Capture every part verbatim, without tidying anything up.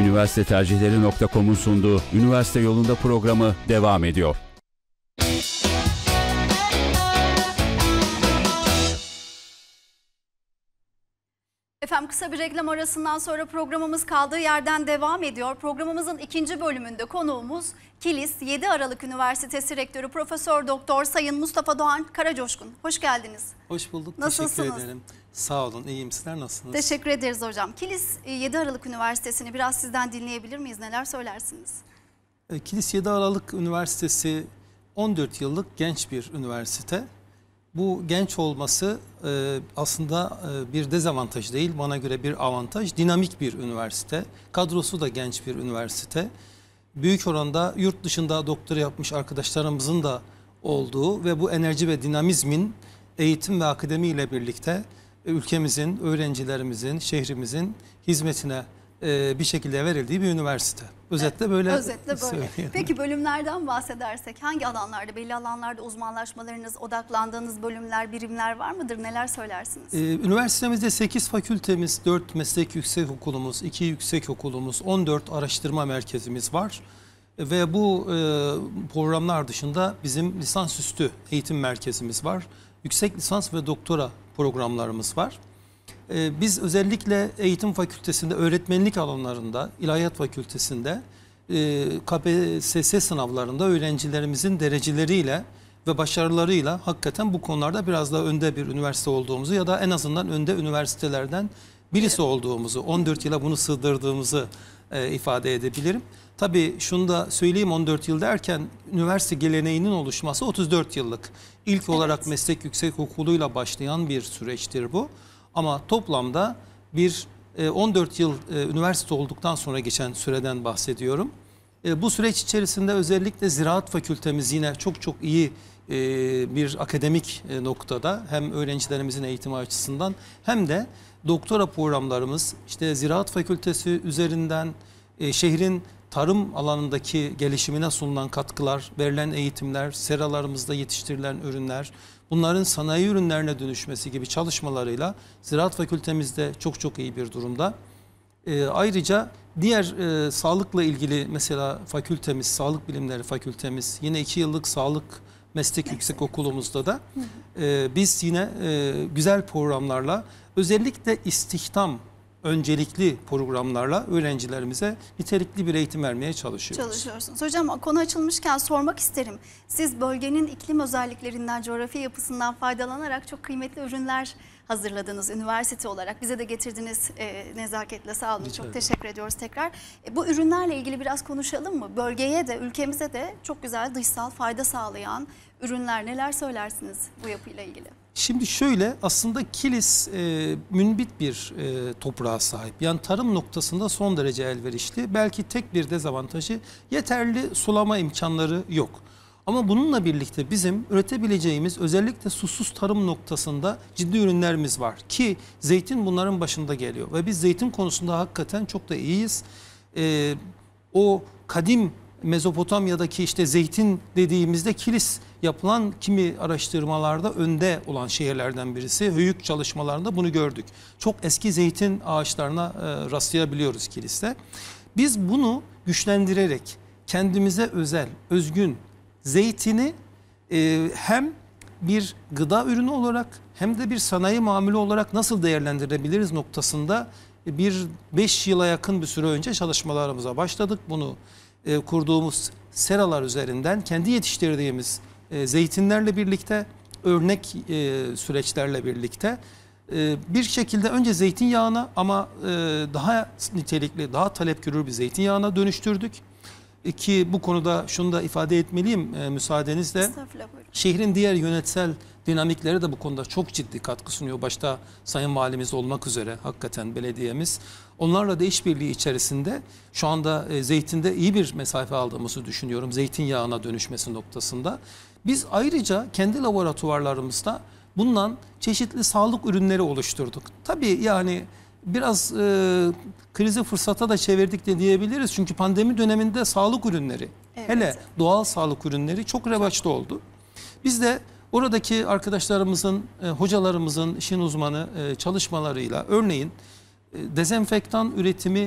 üniversite tercihleri nokta com'un sunduğu Üniversite Yolunda programı devam ediyor. Efendim, kısa bir reklam arasından sonra programımız kaldığı yerden devam ediyor. Programımızın ikinci bölümünde konuğumuz Kilis yedi Aralık Üniversitesi Rektörü Profesör Doktor Sayın Mustafa Doğan Karacoşkun. Hoş geldiniz. Hoş bulduk. Nasılsınız? Teşekkür ederim. Sağ olun. İyiyim. Sizler nasılsınız? Teşekkür ederiz hocam. Kilis yedi Aralık Üniversitesi'ni biraz sizden dinleyebilir miyiz? Neler söylersiniz? Kilis yedi Aralık Üniversitesi on dört yıllık genç bir üniversite. Bu genç olması e, aslında e, bir dezavantaj değil, bana göre bir avantaj. Dinamik bir üniversite, kadrosu da genç bir üniversite. Büyük oranda yurt dışında doktora yapmış arkadaşlarımızın da olduğu ve bu enerji ve dinamizmin eğitim ve akademi ile birlikte ülkemizin, öğrencilerimizin, şehrimizin hizmetine e, bir şekilde verildiği bir üniversite. Özetle böyle. Evet, özetle böyle. Söyleyeyim. Peki bölümlerden bahsedersek hangi alanlarda, belli alanlarda uzmanlaşmalarınız, odaklandığınız bölümler, birimler var mıdır? Neler söylersiniz? Ee, üniversitemizde sekiz fakültemiz, dört meslek yüksekokulumuz, iki yüksekokulumuz, on dört araştırma merkezimiz var. Ve bu e, programlar dışında bizim lisansüstü eğitim merkezimiz var. Yüksek lisans ve doktora programlarımız var. Biz özellikle eğitim fakültesinde, öğretmenlik alanlarında, ilahiyat fakültesinde K P S S sınavlarında öğrencilerimizin dereceleriyle ve başarılarıyla hakikaten bu konularda biraz daha önde bir üniversite olduğumuzu ya da en azından önde üniversitelerden birisi olduğumuzu, on dört yıla bunu sığdırdığımızı ifade edebilirim. Tabii şunu da söyleyeyim, on dört yıl derken üniversite geleneğinin oluşması otuz dört yıllık. İlk evet. olarak meslek yüksekokuluyla başlayan bir süreçtir bu. Ama toplamda bir on dört yıl üniversite olduktan sonra geçen süreden bahsediyorum. Bu süreç içerisinde özellikle ziraat fakültemiz yine çok çok iyi bir akademik noktada, hem öğrencilerimizin eğitimi açısından hem de doktora programlarımız, işte ziraat fakültesi üzerinden şehrin tarım alanındaki gelişimine sunulan katkılar, verilen eğitimler, seralarımızda yetiştirilen ürünler, bunların sanayi ürünlerine dönüşmesi gibi çalışmalarıyla ziraat fakültemizde çok çok iyi bir durumda. E, ayrıca diğer e, sağlıkla ilgili mesela fakültemiz, sağlık bilimleri fakültemiz, yine iki yıllık sağlık meslek yüksekokulumuzda da e, biz yine e, güzel programlarla, özellikle istihdam öncelikli programlarla öğrencilerimize nitelikli bir eğitim vermeye çalışıyoruz. Çalışıyorsunuz. Hocam, konu açılmışken sormak isterim. Siz bölgenin iklim özelliklerinden, coğrafi yapısından faydalanarak çok kıymetli ürünler hazırladınız üniversite olarak. Bize de getirdiniz e, nezaketle, sağ olun. Çok teşekkür ediyoruz tekrar. E, bu ürünlerle ilgili biraz konuşalım mı? Bölgeye de, ülkemize de çok güzel dışsal fayda sağlayan ürünler, neler söylersiniz bu yapıyla ilgili? Şimdi şöyle, aslında Kilis e, münbit bir e, toprağa sahip. Yani tarım noktasında son derece elverişli. Belki tek bir dezavantajı, yeterli sulama imkanları yok. Ama bununla birlikte bizim üretebileceğimiz, özellikle susuz tarım noktasında ciddi ürünlerimiz var. Ki zeytin bunların başında geliyor. Ve biz zeytin konusunda hakikaten çok da iyiyiz. E, o kadim Mezopotamya'daki işte zeytin dediğimizde Kilis yapılan kimi araştırmalarda önde olan şehirlerden birisi. Höyük çalışmalarında bunu gördük. Çok eski zeytin ağaçlarına e, rastlayabiliyoruz Kilis'te. Biz bunu güçlendirerek kendimize özel, özgün zeytini e, hem bir gıda ürünü olarak hem de bir sanayi mamülü olarak nasıl değerlendirebiliriz noktasında bir beş yıla yakın bir süre önce çalışmalarımıza başladık. Bunu e, kurduğumuz seralar üzerinden kendi yetiştirdiğimiz e, zeytinlerle birlikte, örnek e, süreçlerle birlikte e, bir şekilde önce zeytinyağına ama e, daha nitelikli, daha talep görür bir zeytinyağına dönüştürdük. E, ki bu konuda şunu da ifade etmeliyim e, müsaadenizle. Şehrin diğer yönetsel dinamikleri de bu konuda çok ciddi katkı sunuyor. Başta Sayın Valimiz olmak üzere hakikaten belediyemiz. Onlarla da işbirliği içerisinde şu anda e, zeytinde iyi bir mesafe aldığımızı düşünüyorum. Zeytinyağına dönüşmesi noktasında. Biz ayrıca kendi laboratuvarlarımızda bundan çeşitli sağlık ürünleri oluşturduk. Tabii yani biraz e, krizi fırsata da çevirdik de diyebiliriz. Çünkü pandemi döneminde sağlık ürünleri, evet, hele doğal sağlık ürünleri çok revaçta oldu. Biz de oradaki arkadaşlarımızın, e, hocalarımızın işin uzmanı e, çalışmalarıyla örneğin e, dezenfektan üretimi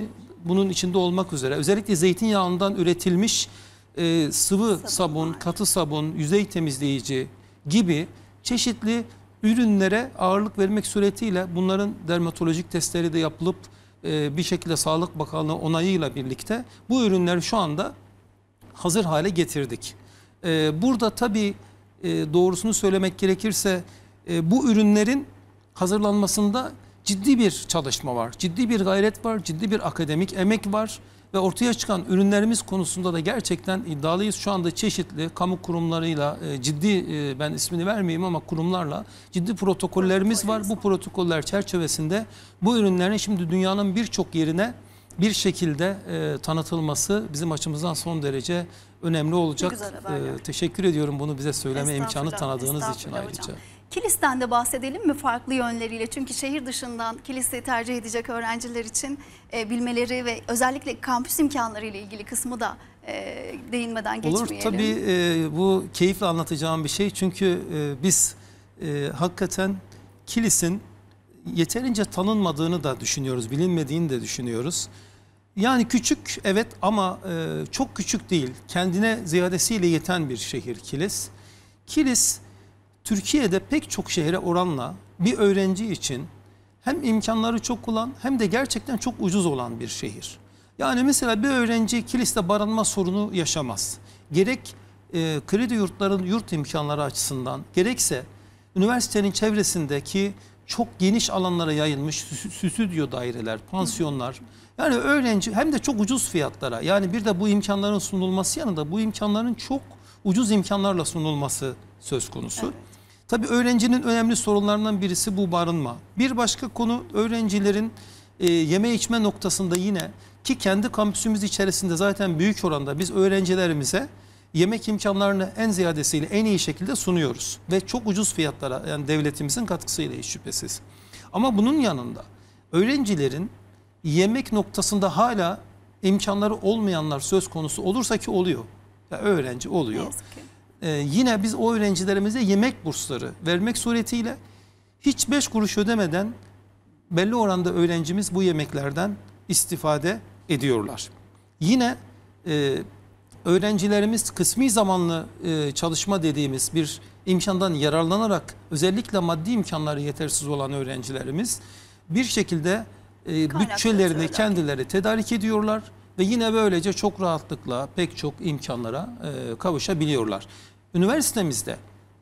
bunun içinde olmak üzere özellikle zeytinyağından üretilmiş e, sıvı sabun, sabun katı sabun, yüzey temizleyici gibi çeşitli ürünlere ağırlık vermek suretiyle bunların dermatolojik testleri de yapılıp e, bir şekilde Sağlık Bakanlığı onayıyla birlikte bu ürünleri şu anda hazır hale getirdik. E, burada tabii e, doğrusunu söylemek gerekirse e, bu ürünlerin hazırlanmasında ciddi bir çalışma var, ciddi bir gayret var, ciddi bir akademik emek var ve ortaya çıkan ürünlerimiz konusunda da gerçekten iddialıyız. Şu anda çeşitli kamu kurumlarıyla e, ciddi, e, ben ismini vermeyeyim ama kurumlarla ciddi protokollerimiz var. Bu protokoller çerçevesinde bu ürünlerin şimdi dünyanın birçok yerine bir şekilde e, tanıtılması bizim açımızdan son derece önemli olacak. E, teşekkür ediyorum bunu bize söyleme imkanı tanıdığınız için ayrıca. Hocam. Kilis'ten de bahsedelim mi farklı yönleriyle? Çünkü şehir dışından Kilis'i tercih edecek öğrenciler için e, bilmeleri ve özellikle kampüs imkanları ile ilgili kısmı da e, değinmeden geçmeyelim. Olur tabii, e, bu keyifle anlatacağım bir şey. Çünkü e, biz e, hakikaten Kilis'in yeterince tanınmadığını da düşünüyoruz, bilinmediğini de düşünüyoruz. Yani küçük evet ama e, çok küçük değil. Kendine ziyadesiyle yeten bir şehir Kilis. Kilis Türkiye'de pek çok şehre oranla bir öğrenci için hem imkanları çok olan hem de gerçekten çok ucuz olan bir şehir. Yani mesela bir öğrenci Kilis'te barınma sorunu yaşamaz. Gerek e, kredi yurtların yurt imkanları açısından gerekse üniversitenin çevresindeki çok geniş alanlara yayılmış stüdyo daireler, pansiyonlar. Yani öğrenci hem de çok ucuz fiyatlara, yani bir de bu imkanların sunulması yanında bu imkanların çok ucuz imkanlarla sunulması söz konusu. Evet. Tabii öğrencinin önemli sorunlarından birisi bu barınma. Bir başka konu öğrencilerin e, yeme içme noktasında yine ki kendi kampüsümüz içerisinde zaten büyük oranda biz öğrencilerimize yemek imkanlarını en ziyadesiyle en iyi şekilde sunuyoruz. Ve çok ucuz fiyatlara, yani devletimizin katkısıyla hiç şüphesiz. Ama bunun yanında öğrencilerin yemek noktasında hala imkanları olmayanlar söz konusu olursa ki oluyor. Ya öğrenci oluyor. Ee, yine biz o öğrencilerimize yemek bursları vermek suretiyle hiç beş kuruş ödemeden belli oranda öğrencimiz bu yemeklerden istifade ediyorlar. Yine e, öğrencilerimiz kısmi zamanlı e, çalışma dediğimiz bir imkandan yararlanarak özellikle maddi imkanları yetersiz olan öğrencilerimiz bir şekilde e, bütçelerini kendileri tedarik ediyorlar ve yine böylece çok rahatlıkla pek çok imkanlara e, kavuşabiliyorlar. Üniversitemizde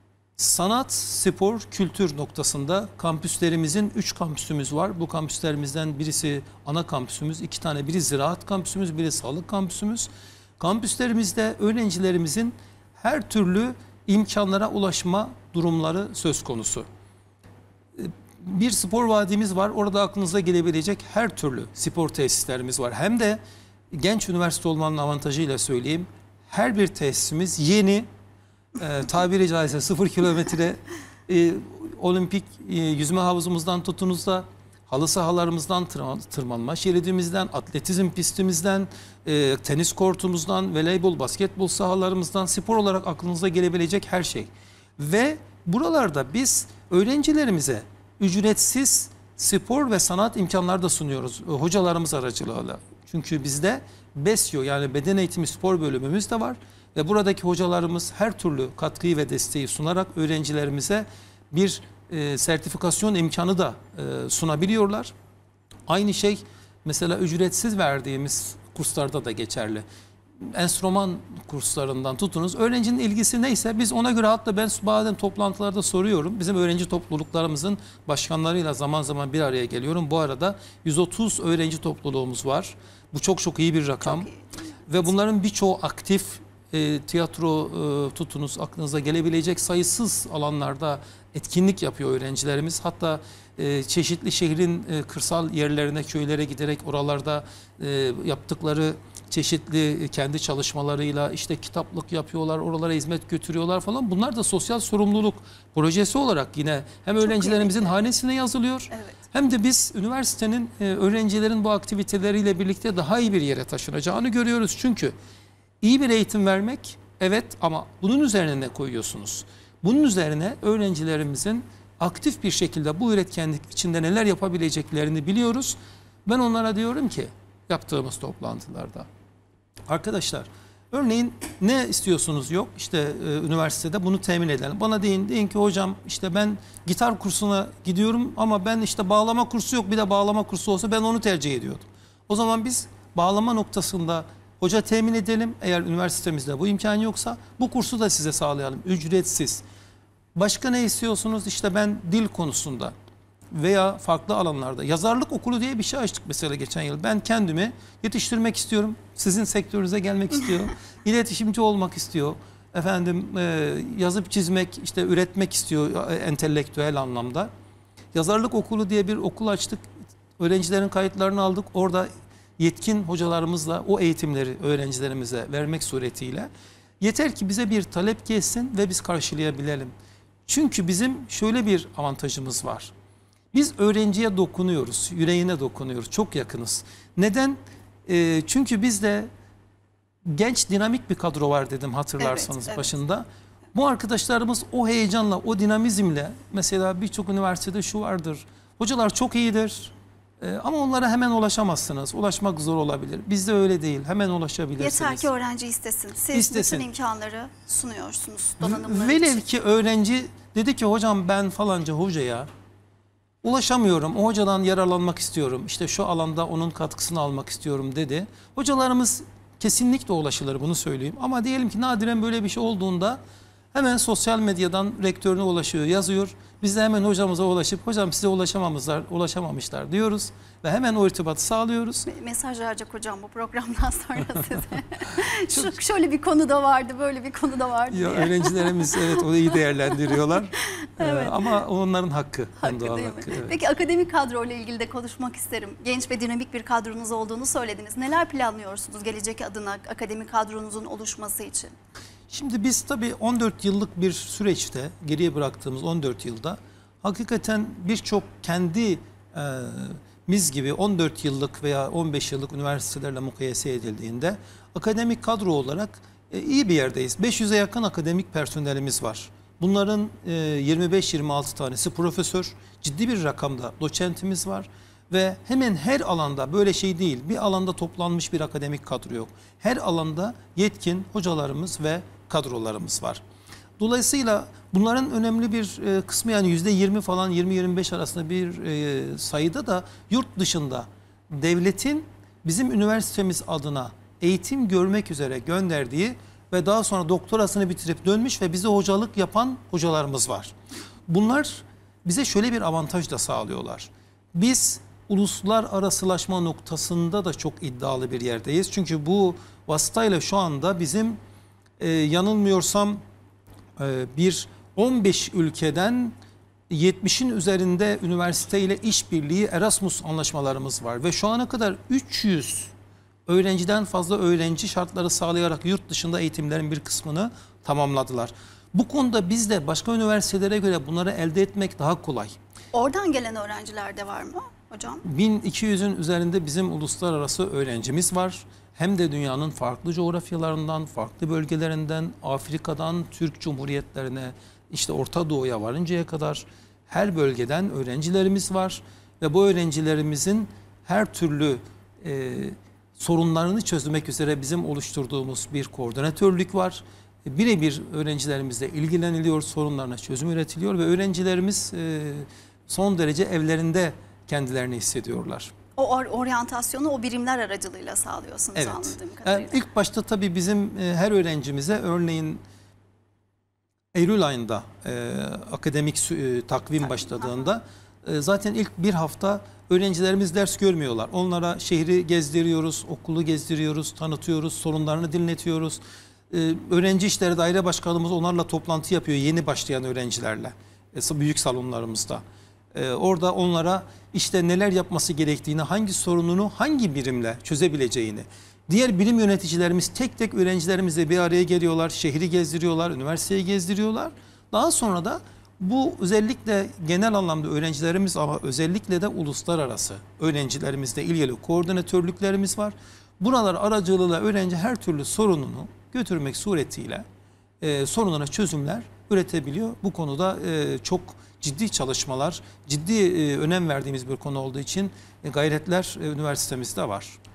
sanat, spor, kültür noktasında kampüslerimizin üç kampüsümüz var. Bu kampüslerimizden birisi ana kampüsümüz, iki tane, biri ziraat kampüsümüz, biri sağlık kampüsümüz. Kampüslerimizde öğrencilerimizin her türlü imkanlara ulaşma durumları söz konusu. Bir spor vadimiz var. Orada aklınıza gelebilecek her türlü spor tesislerimiz var. Hem de genç üniversite olmanın avantajıyla söyleyeyim. Her bir tesisimiz yeni, e, tabiri caizse sıfır kilometre e, olimpik e, yüzme havuzumuzdan tutunuz da halı sahalarımızdan, tırmanma şeridimizden, atletizm pistimizden, e, tenis kortumuzdan, voleybol, basketbol sahalarımızdan, spor olarak aklınıza gelebilecek her şey. Ve buralarda biz öğrencilerimize ücretsiz spor ve sanat imkanları da sunuyoruz e, hocalarımız aracılığıyla. Çünkü bizde BESYO yani beden eğitimi spor bölümümüz de var. Ve buradaki hocalarımız her türlü katkıyı ve desteği sunarak öğrencilerimize bir e, sertifikasyon imkanı da e, sunabiliyorlar. Aynı şey mesela ücretsiz verdiğimiz kurslarda da geçerli. Enstrüman kurslarından tutunuz. Öğrencinin ilgisi neyse biz ona göre, hatta ben bazen toplantılarda soruyorum. Bizim öğrenci topluluklarımızın başkanlarıyla zaman zaman bir araya geliyorum. Bu arada yüz otuz öğrenci topluluğumuz var. Bu çok çok iyi bir rakam. Çok iyi. Ve bunların birçoğu aktif. E, tiyatro e, tutunuz, aklınıza gelebilecek sayısız alanlarda etkinlik yapıyor öğrencilerimiz. Hatta e, çeşitli şehrin e, kırsal yerlerine, köylere giderek oralarda e, yaptıkları çeşitli kendi çalışmalarıyla işte kitaplık yapıyorlar, oralara hizmet götürüyorlar falan. Bunlar da sosyal sorumluluk projesi olarak yine hem çok öğrencilerimizin kıymetli hanesine yazılıyor. Evet. Hem de biz üniversitenin e, öğrencilerin bu aktiviteleriyle birlikte daha iyi bir yere taşınacağını görüyoruz. Çünkü İyi bir eğitim vermek evet, ama bunun üzerine ne koyuyorsunuz? Bunun üzerine öğrencilerimizin aktif bir şekilde bu üretkenlik içinde neler yapabileceklerini biliyoruz. Ben onlara diyorum ki yaptığımız toplantılarda. Arkadaşlar, örneğin ne istiyorsunuz? Yok işte e, üniversitede bunu temin edelim. Bana deyin, deyin ki hocam işte ben gitar kursuna gidiyorum ama ben işte bağlama kursu yok, bir de bağlama kursu olsa ben onu tercih ediyordum. O zaman biz bağlama noktasında hoca temin edelim. Eğer üniversitemizde bu imkan yoksa bu kursu da size sağlayalım. Ücretsiz. Başka ne istiyorsunuz? İşte ben dil konusunda veya farklı alanlarda yazarlık okulu diye bir şey açtık mesela geçen yıl. Ben kendimi yetiştirmek istiyorum. Sizin sektörünüze gelmek istiyor. İletişimci olmak istiyor. Efendim e, yazıp çizmek, işte üretmek istiyor e, entelektüel anlamda. Yazarlık okulu diye bir okul açtık. Öğrencilerin kayıtlarını aldık. Orada yetkin hocalarımızla o eğitimleri öğrencilerimize vermek suretiyle yeter ki bize bir talep gelsin ve biz karşılayabilelim. Çünkü bizim şöyle bir avantajımız var. Biz öğrenciye dokunuyoruz, yüreğine dokunuyoruz, çok yakınız. Neden? E, çünkü bizde genç dinamik bir kadro var dedim hatırlarsanız evet, evet. başında. Bu arkadaşlarımız o heyecanla, o dinamizmle, mesela birçok üniversitede şu vardır. Hocalar çok iyidir e, ama onlara hemen ulaşamazsınız. Ulaşmak zor olabilir. Bizde öyle değil. Hemen ulaşabilirsiniz. Yeter ki öğrenci istesin. Siz İstesin. bütün imkanları sunuyorsunuz donanımları Velev için. ki öğrenci dedi ki hocam ben falanca hocaya ulaşamıyorum. O hocadan yararlanmak istiyorum. İşte şu alanda onun katkısını almak istiyorum dedi. Hocalarımız kesinlikle ulaşılır, bunu söyleyeyim. Ama diyelim ki nadiren böyle bir şey olduğunda hemen sosyal medyadan rektörüne ulaşıyor, yazıyor. Biz de hemen hocamıza ulaşıp hocam size ulaşamamışlar, ulaşamamışlar diyoruz. Ve hemen o irtibatı sağlıyoruz. Mesaj verecek hocam bu programdan sonra size. Şu, şöyle bir konu da vardı, böyle bir konu da vardı. Ya, diye. öğrencilerimiz evet onu iyi değerlendiriyorlar. Evet. Ee, ama onların hakkı. Hakkı doğal değil hakkı, mi? evet. Peki akademik kadro ile ilgili de konuşmak isterim. Genç ve dinamik bir kadronuz olduğunu söylediniz. Neler planlıyorsunuz gelecek adına akademik kadronuzun oluşması için? Şimdi biz tabii on dört yıllık bir süreçte, geriye bıraktığımız on dört yılda hakikaten birçok kendi e, miz gibi on dört yıllık veya on beş yıllık üniversitelerle mukayese edildiğinde akademik kadro olarak e, iyi bir yerdeyiz. beş yüze yakın akademik personelimiz var. Bunların e, yirmi beş yirmi altı tanesi profesör, ciddi bir rakamda doçentimiz var. Ve hemen her alanda böyle şey değil, bir alanda toplanmış bir akademik kadro yok. Her alanda yetkin hocalarımız ve kadrolarımız var. Dolayısıyla bunların önemli bir e, kısmı, yani yüzde yirmi falan, yirmi yirmi beş arasında bir e, sayıda da yurt dışında devletin bizim üniversitemiz adına eğitim görmek üzere gönderdiği ve daha sonra doktorasını bitirip dönmüş ve bize hocalık yapan hocalarımız var. Bunlar bize şöyle bir avantaj da sağlıyorlar. Biz uluslararasılaşma noktasında da çok iddialı bir yerdeyiz. Çünkü bu vasıtayla şu anda bizim e, yanılmıyorsam e, bir on beş ülkeden yetmişin üzerinde üniversiteyle işbirliği Erasmus anlaşmalarımız var. Ve şu ana kadar üç yüz öğrenciden fazla öğrenci şartları sağlayarak yurt dışında eğitimlerin bir kısmını tamamladılar. Bu konuda bizde başka üniversitelere göre bunları elde etmek daha kolay. Oradan gelen öğrenciler de var mı hocam? bin iki yüzün üzerinde bizim uluslararası öğrencimiz var. Hem de dünyanın farklı coğrafyalarından, farklı bölgelerinden, Afrika'dan Türk Cumhuriyetlerine, işte Orta Doğu'ya varıncaya kadar her bölgeden öğrencilerimiz var. Ve bu öğrencilerimizin her türlü e, sorunlarını çözmek üzere bizim oluşturduğumuz bir koordinatörlük var. Birebir öğrencilerimizle ilgileniliyor, sorunlarına çözüm üretiliyor ve öğrencilerimiz e, son derece evlerinde kendilerini hissediyorlar. O or oryantasyonu o birimler aracılığıyla sağlıyorsunuz, evet. Anladığım kadarıyla. Yani ilk başta tabii bizim e, her öğrencimize örneğin Eylül ayında e, akademik e, takvim başladığında e, zaten ilk bir hafta öğrencilerimiz ders görmüyorlar. Onlara şehri gezdiriyoruz, okulu gezdiriyoruz, tanıtıyoruz, sorunlarını dinletiyoruz. Ee, öğrenci işleri daire başkanımız onlarla toplantı yapıyor yeni başlayan öğrencilerle e, büyük salonlarımızda. Ee, orada onlara işte neler yapması gerektiğini, hangi sorununu hangi birimle çözebileceğini. Diğer birim yöneticilerimiz tek tek öğrencilerimizle bir araya geliyorlar, şehri gezdiriyorlar, üniversiteyi gezdiriyorlar. Daha sonra da bu özellikle genel anlamda öğrencilerimiz ama özellikle de uluslararası öğrencilerimizle ilgili koordinatörlüklerimiz var. Buralar aracılığıyla öğrenci her türlü sorununu götürmek suretiyle e, sorunlara çözümler üretebiliyor. Bu konuda e, çok ciddi çalışmalar, ciddi e, önem verdiğimiz bir konu olduğu için e, gayretler e, üniversitemizde var.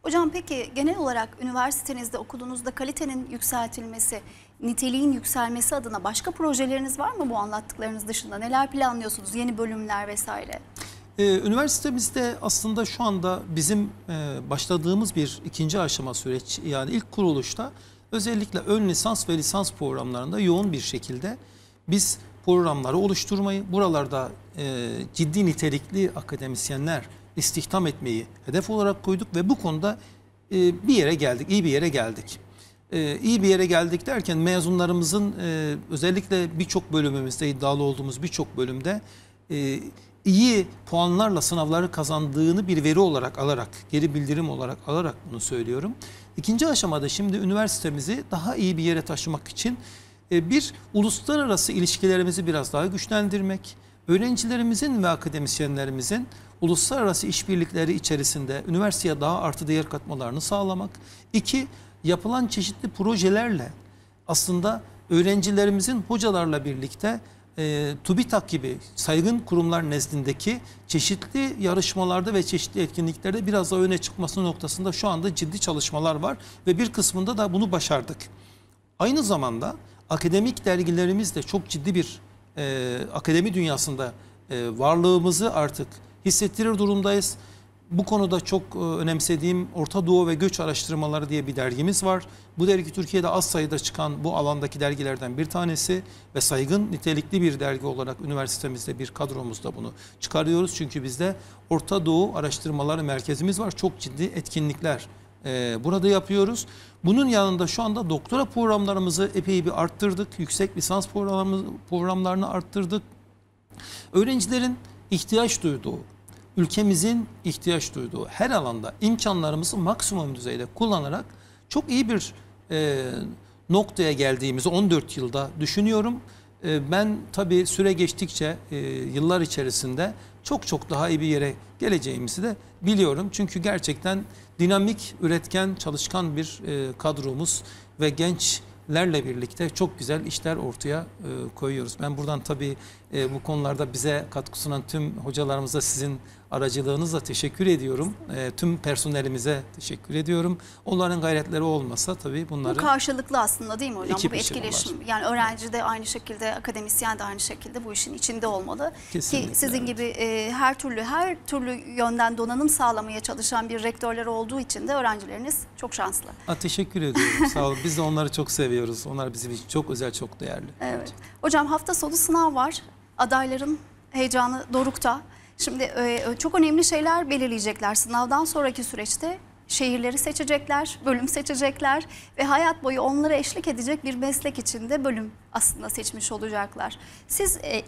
Hocam peki genel olarak üniversitenizde, okulunuzda kalitenin yükseltilmesi, niteliğin yükselmesi adına başka projeleriniz var mı bu anlattıklarınız dışında? Neler planlıyorsunuz? Yeni bölümler vesaire? Ee, üniversitemizde aslında şu anda bizim e, başladığımız bir ikinci aşama süreç, yani ilk kuruluşta özellikle ön lisans ve lisans programlarında yoğun bir şekilde biz programları oluşturmayı, buralarda e, ciddi nitelikli akademisyenler istihdam etmeyi hedef olarak koyduk ve bu konuda e, bir yere geldik, iyi bir yere geldik. E, iyi bir yere geldik derken mezunlarımızın e, özellikle birçok bölümümüzde, iddialı olduğumuz birçok bölümde e, iyi puanlarla sınavları kazandığını bir veri olarak alarak, geri bildirim olarak alarak bunu söylüyorum. İkinci aşamada şimdi üniversitemizi daha iyi bir yere taşımak için bir, uluslararası ilişkilerimizi biraz daha güçlendirmek, öğrencilerimizin ve akademisyenlerimizin uluslararası işbirlikleri içerisinde üniversiteye daha artı değer katmalarını sağlamak. İki, yapılan çeşitli projelerle aslında öğrencilerimizin hocalarla birlikte e, TÜBİTAK gibi saygın kurumlar nezdindeki çeşitli yarışmalarda ve çeşitli etkinliklerde biraz daha öne çıkması noktasında şu anda ciddi çalışmalar var ve bir kısmında da bunu başardık. Aynı zamanda akademik dergilerimiz de çok ciddi bir e, akademi dünyasında e, varlığımızı artık hissettirir durumdayız. Bu konuda çok e, önemsediğim Orta Doğu ve Göç Araştırmaları diye bir dergimiz var. Bu dergi Türkiye'de az sayıda çıkan bu alandaki dergilerden bir tanesi ve saygın, nitelikli bir dergi olarak üniversitemizde bir kadromuzda bunu çıkarıyoruz. Çünkü bizde Orta Doğu Araştırmaları Merkezimiz var. Çok ciddi etkinlikler e, burada yapıyoruz. Bunun yanında şu anda doktora programlarımızı epey bir arttırdık. Yüksek lisans programlarını arttırdık. Öğrencilerin ihtiyaç duyduğu, ülkemizin ihtiyaç duyduğu her alanda imkanlarımızı maksimum düzeyde kullanarak çok iyi bir e, noktaya geldiğimizi on dört yılda düşünüyorum. E, ben tabii süre geçtikçe e, yıllar içerisinde çok çok daha iyi bir yere geleceğimizi de biliyorum. Çünkü gerçekten dinamik, üretken, çalışkan bir e, kadromuz ve gençlerle birlikte çok güzel işler ortaya e, koyuyoruz. Ben buradan tabii e, bu konularda bize katkı sunan tüm hocalarımıza sizin aracılığınızla teşekkür ediyorum. E, tüm personelimize teşekkür ediyorum. Onların gayretleri olmasa tabii bunları... Bu karşılıklı aslında değil mi hocam? Bu bir işi etkileşim. bunlar. Yani öğrenci de aynı şekilde, akademisyen de aynı şekilde bu işin içinde olmalı. Kesinlikle, Ki sizin evet. gibi e, her türlü her türlü yönden donanım sağlamaya çalışan bir rektörler olduğu için de öğrencileriniz çok şanslı. Ha, teşekkür ediyorum. Sağ olun. Biz de onları çok seviyoruz. Onlar bizim için çok özel, çok değerli. Evet. Hocam hafta sonu sınav var. Adayların heyecanı dorukta. Şimdi e, çok önemli şeyler belirleyecekler. Sınavdan sonraki süreçte şehirleri seçecekler, bölüm seçecekler ve hayat boyu onlara eşlik edecek bir meslek içinde bölüm aslında seçmiş olacaklar. Siz e,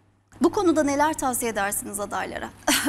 bu konuda neler tavsiye edersiniz adaylara?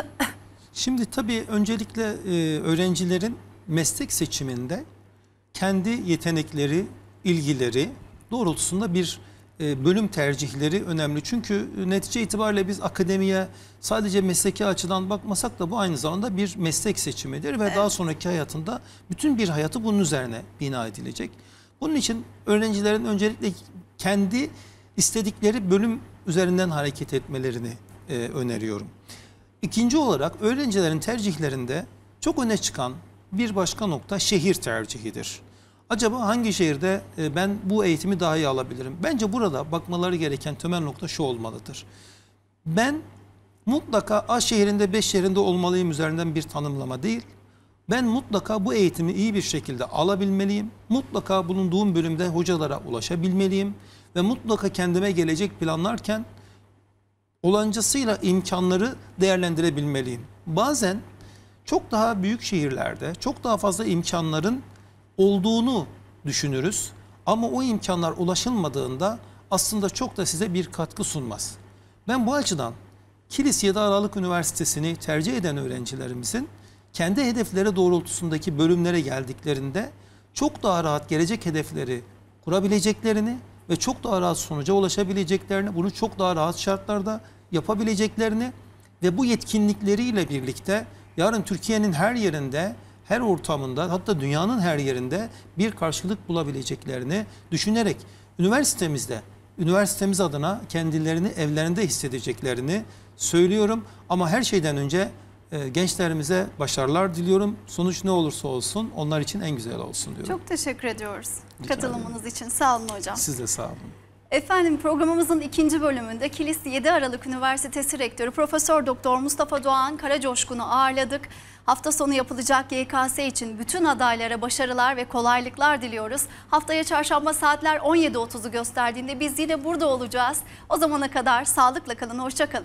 Şimdi tabii öncelikle e, öğrencilerin meslek seçiminde kendi yetenekleri, ilgileri doğrultusunda bir e, bölüm tercihleri önemli. Çünkü netice itibariyle biz akademiye sadece mesleki açıdan bakmasak da bu aynı zamanda bir meslek seçimidir ve evet. Daha sonraki hayatında bütün bir hayatı bunun üzerine bina edilecek. Bunun için öğrencilerin öncelikle kendi istedikleri bölüm üzerinden hareket etmelerini e, öneriyorum. İkinci olarak öğrencilerin tercihlerinde çok öne çıkan bir başka nokta şehir tercihidir. Acaba hangi şehirde ben bu eğitimi daha iyi alabilirim? Bence burada bakmaları gereken temel nokta şu olmalıdır. Ben mutlaka A şehrinde, B şehrinde olmalıyım üzerinden bir tanımlama değil. Ben mutlaka bu eğitimi iyi bir şekilde alabilmeliyim. Mutlaka bulunduğum bölümde hocalara ulaşabilmeliyim. Ve mutlaka kendime gelecek planlarken olancasıyla imkanları değerlendirebilmeliyim. Bazen çok daha büyük şehirlerde çok daha fazla imkanların olduğunu düşünürüz. Ama o imkanlar ulaşılmadığında aslında çok da size bir katkı sunmaz. Ben bu açıdan Kilis Yedi Aralık Üniversitesi'ni tercih eden öğrencilerimizin kendi hedefleri doğrultusundaki bölümlere geldiklerinde çok daha rahat gelecek hedefleri kurabileceklerini ve çok daha rahat sonuca ulaşabileceklerini, bunu çok daha rahat şartlarda yapabileceklerini ve bu yetkinlikleriyle birlikte yarın Türkiye'nin her yerinde, her ortamında, hatta dünyanın her yerinde bir karşılık bulabileceklerini düşünerek üniversitemizde, üniversitemiz adına kendilerini evlerinde hissedeceklerini söylüyorum. Ama her şeyden önce E, gençlerimize başarılar diliyorum. Sonuç ne olursa olsun onlar için en güzel olsun diyorum. Çok teşekkür ediyoruz Rica katılımınız ederim. için. Sağ olun hocam. Siz de sağ olun. Efendim programımızın ikinci bölümünde Kilis yedi Aralık Üniversitesi Rektörü Profesör Doktor Mustafa Doğan Karacoşkun'u ağırladık. Hafta sonu yapılacak Y K S için bütün adaylara başarılar ve kolaylıklar diliyoruz. Haftaya çarşamba saatler on yedi otuzu gösterdiğinde biz yine burada olacağız. O zamana kadar sağlıkla kalın, hoşça kalın.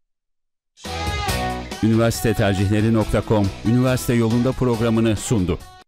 üniversite tercihleri nokta com üniversite yolunda programını sundu.